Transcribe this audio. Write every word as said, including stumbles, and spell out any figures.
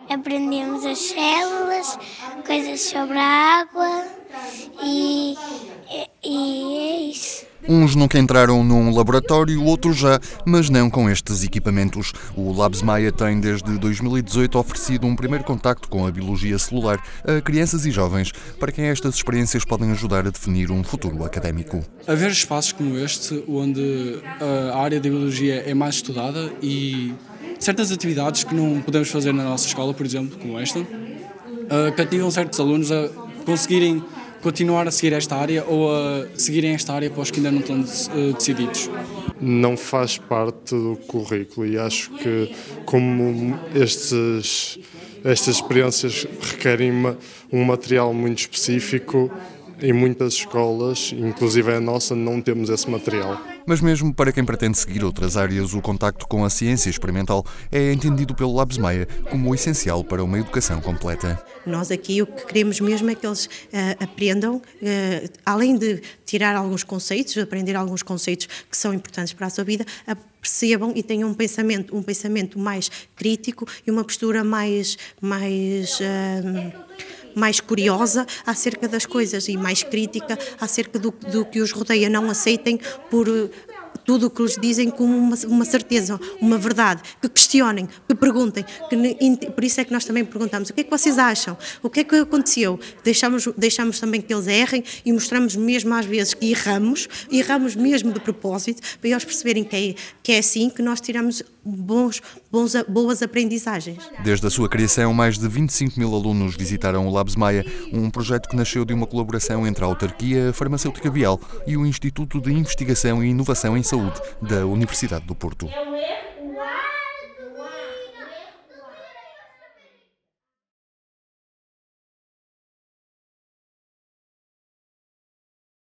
aprendemos as células, coisas sobre a água e, e, e é isso. Uns nunca entraram num laboratório, outros já, mas não com estes equipamentos. O Labs Maia tem desde dois mil e dezoito oferecido um primeiro contacto com a biologia celular a crianças e jovens, para quem estas experiências podem ajudar a definir um futuro académico. Haver espaços como este, onde a área da biologia é mais estudada e certas atividades que não podemos fazer na nossa escola, por exemplo, como esta, cativam certos alunos a conseguirem continuar a seguir esta área ou a seguirem esta área para os que ainda não estão decididos. Não faz parte do currículo e acho que como estes, estas experiências requerem um material muito específico, em muitas escolas, inclusive a nossa, não temos esse material. Mas mesmo para quem pretende seguir outras áreas, o contacto com a ciência experimental é entendido pelo Labs Maia como essencial para uma educação completa. Nós aqui o que queremos mesmo é que eles uh, aprendam, uh, além de tirar alguns conceitos, aprender alguns conceitos que são importantes para a sua vida, percebam e tenham um pensamento, um pensamento mais crítico e uma postura mais... mais uh, mais curiosa acerca das coisas e mais crítica acerca do, do que os rodeia, não aceitem por tudo o que lhes dizem como uma, uma certeza, uma verdade, que questionem, que perguntem, que, por isso é que nós também perguntamos o que é que vocês acham, o que é que aconteceu, deixamos, deixamos também que eles errem e mostramos mesmo às vezes que erramos, erramos mesmo de propósito, para eles perceberem que é, que é assim que nós tiramos bons, bons, boas aprendizagens. Desde a sua criação, mais de vinte e cinco mil alunos visitaram o Labs Maia, um projeto que nasceu de uma colaboração entre a autarquia, a farmacêutica Vial e o Instituto de Investigação e Inovação em Saúde da Universidade do Porto.